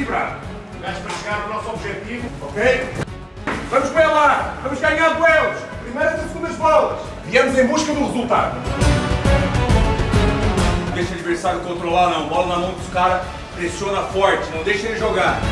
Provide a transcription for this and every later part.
equilibrado. Gajos para chegar ao nosso objetivo, ok? Vamos para lá! Vamos ganhar duelos! Primeiras e segundas bolas! Viemos em busca do resultado. Não deixa o adversário controlar não, bola na mão dos caras, pressiona forte, não deixa ele jogar.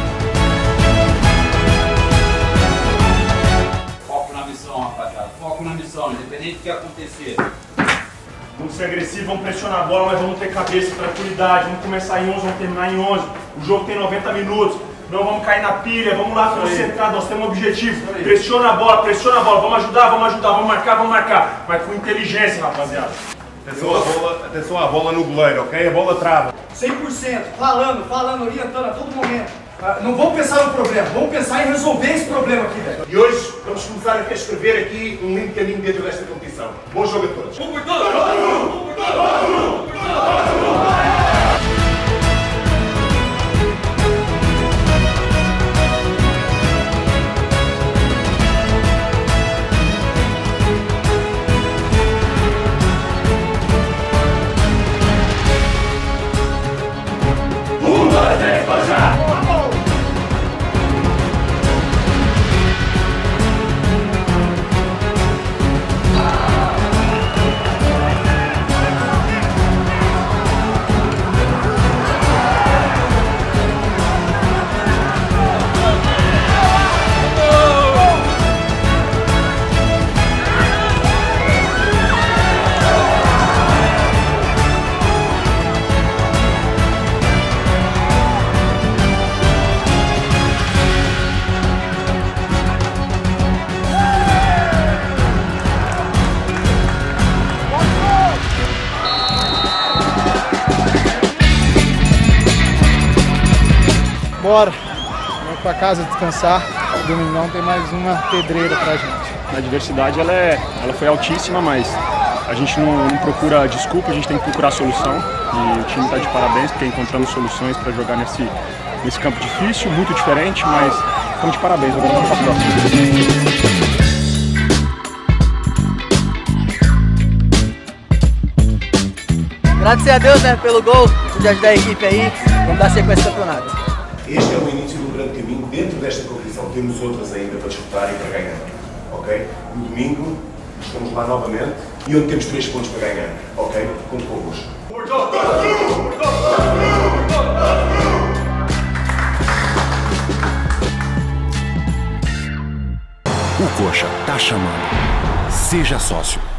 Foco na missão, rapaziada, foco na missão, independente do que acontecer. Vamos ser agressivos, vamos pressionar a bola, mas vamos ter cabeça, tranquilidade, vamos começar em 11, vamos terminar em 11. O jogo tem 90 minutos, não vamos cair na pilha, vamos lá concentrados, nós temos um objetivo. Pressiona a bola, vamos ajudar, vamos marcar, mas com inteligência, rapaziada. Atenção à bola no goleiro, ok? A bola trava. 100%, falando, orientando a todo momento. Não vamos pensar no problema, vamos pensar em resolver esse problema aqui, velho. E hoje vamos começar a escrever aqui um lindo caminho dentro desta competição. Bom jogo a todos. Bora, vamos pra casa descansar. Domingão tem mais uma pedreira pra gente. A diversidade ela foi altíssima, mas a gente não procura desculpa, a gente tem que procurar solução. E o time está de parabéns porque encontramos soluções para jogar nesse campo difícil, muito diferente, mas estamos de parabéns. Agora vamos para a próxima. Agradecer a Deus, né, pelo gol de ajudar a equipe aí. Vamos dar sequência ao campeonato. Este é o início do grande caminho dentro desta competição. Temos outras ainda para disputar e para ganhar. Ok? No domingo estamos lá novamente e onde temos 3 pontos para ganhar. Ok? Conto convosco. O Coxa tá chamando. Seja sócio.